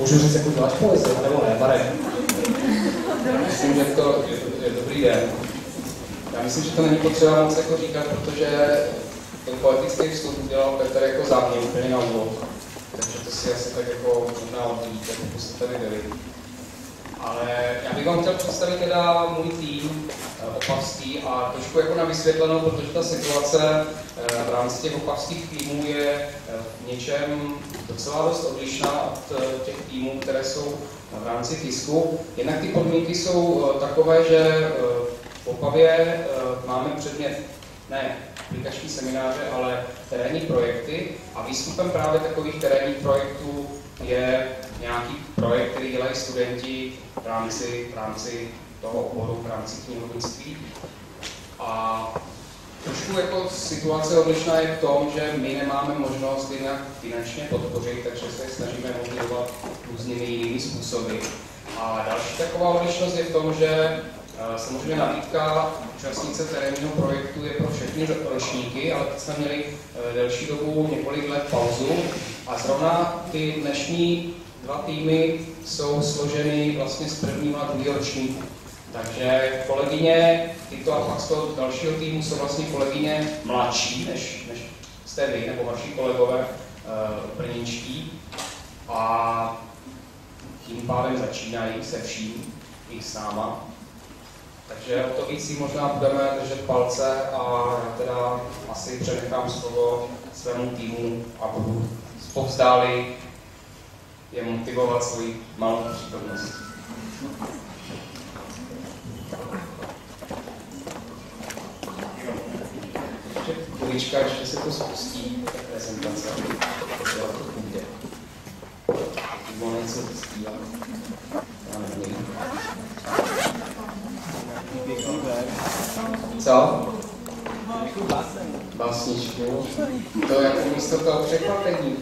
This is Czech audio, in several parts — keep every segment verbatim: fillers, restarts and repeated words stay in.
Můžu říct, jako děláš poezii, nebo ne, Marek? Já myslím, že to je, je dobrý den. Já myslím, že to není potřeba moc jako říkat, protože ten poetický vstup udělal Petr jako za mě úplně na úvod. Takže to si asi tak jako možná odvíte, pokud jste tady byli. Ale já bych vám chtěl představit teda můj tým opavský a trošku jako na vysvětlenou, protože ta situace v rámci těch opavských týmů je v něčem docela dost odlišná od těch týmů, které jsou v rámci tisku. Jednak ty podmínky jsou takové, že v Opavě máme předmět ne aplikační semináře, ale terénní projekty a výstupem právě takových terénních projektů je nějaký projekt, který dělají studenti v rámci, v rámci toho oboru, v rámci knihovnictví. A trošku jako situace odlišná je v tom, že my nemáme možnost jinak finančně podpořit, takže se snažíme motivovat různými jinými způsoby. A další taková odlišnost je v tom, že samozřejmě nabídka účastnice terénního projektu je pro všechny ročníky, ale teď jsme měli delší dobu, několik let pauzu a zrovna ty dnešní dva týmy jsou složeny vlastně z prvního a druhého ročníku. Takže kolegyně tyto a pak z toho dalšího týmu jsou vlastně kolegyně mladší, než, než jste vy, nebo vaši kolegové uh, brněnští. A tím pádem začínají se vším, i s náma. Takže o to víc si možná budeme držet palce a já teda asi přenechám slovo svému týmu a budu zpovzdáli je motivovat svoji malou přítomnost. Ještě chvílička, ještě se to spustí, ta prezentace. Jo, to půjde. Nebo něco zpívá. Já nevím. Co? Básničku? To jako místo toho překvapení.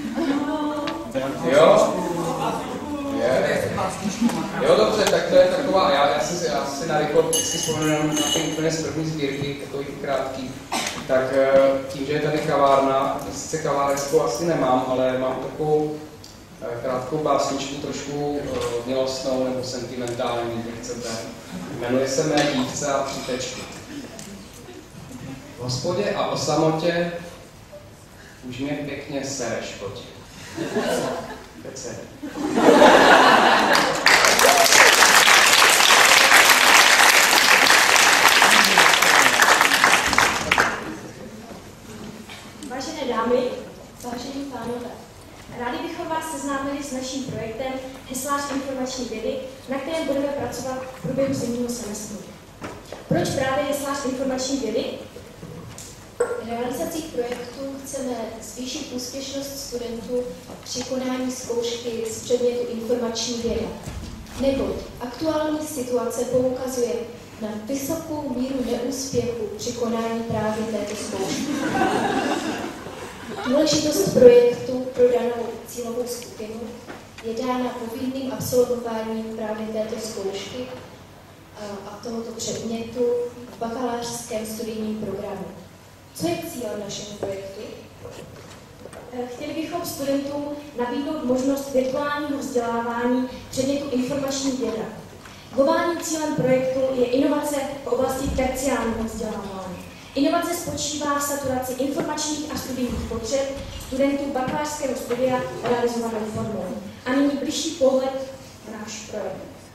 Jo? Je. Jo, dobře, tak to je taková, já, já, si, já si na rekord vždycky vzpomínám na ty úplně z první sbírky, takový krátký. Tak tím, že je tady kavárna, sice kaváreckou asi nemám, ale mám takovou krátkou básničku, trošku milostnou nebo sentimentální, jak chcete. Jmenuje se Mé dívce a přítečky. V hospodě a o samotě už mě pěkně sere škotě. Pece. Vážené dámy, vážení pánové, rádi bychom vás seznámili s naším projektem Heslář informační vědy, na kterém budeme pracovat v průběhu zimního semestru. Proč právě Heslář informační vědy? Realizací projektu chceme zvýšit úspěšnost studentů při konání zkoušky z předmětu informační věda. Neboť aktuální situace poukazuje na vysokou míru neúspěchu při konání právě této zkoušky. Důležitost projektu pro danou cílovou skupinu je dána povinným absolvováním právě této zkoušky a tohoto předmětu v bakalářském studijním programu. Co je cílem našeho projektu? Chtěli bychom studentům nabídnout možnost virtuálního vzdělávání předmětu informační věda. Globálním cílem projektu je inovace v oblasti terciárního vzdělávání. Inovace spočívá v saturaci informačních a studijních potřeb studentů bakalářského studia realizovanou formou. A nyní bližší pohled na náš projekt.